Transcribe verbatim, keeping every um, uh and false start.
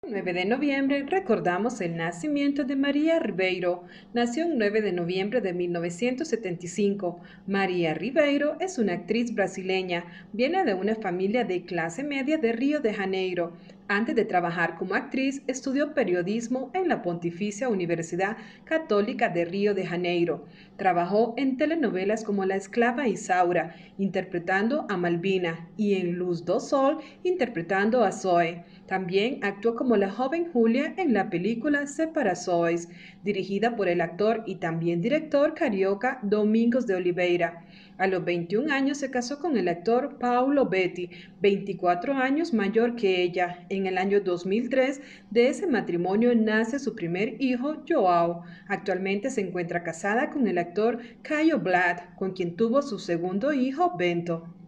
nueve de noviembre recordamos el nacimiento de María Ribeiro. Nació el nueve de noviembre de mil novecientos setenta y cinco. María Ribeiro es una actriz brasileña. Viene de una familia de clase media de Río de Janeiro. Antes de trabajar como actriz, estudió periodismo en la Pontificia Universidad Católica de Río de Janeiro. Trabajó en telenovelas como La Esclava Isaura, interpretando a Malvina, y en Luz do Sol, interpretando a Zoe. También actuó como la joven Julia en la película Separações, dirigida por el actor y también director carioca Domingos de Oliveira. A los veintiún años se casó con el actor Paulo Betti, veinticuatro años mayor que ella. En el año dos mil tres, de ese matrimonio nace su primer hijo, Joao. Actualmente se encuentra casada con el actor Caio Blatt, con quien tuvo su segundo hijo, Bento.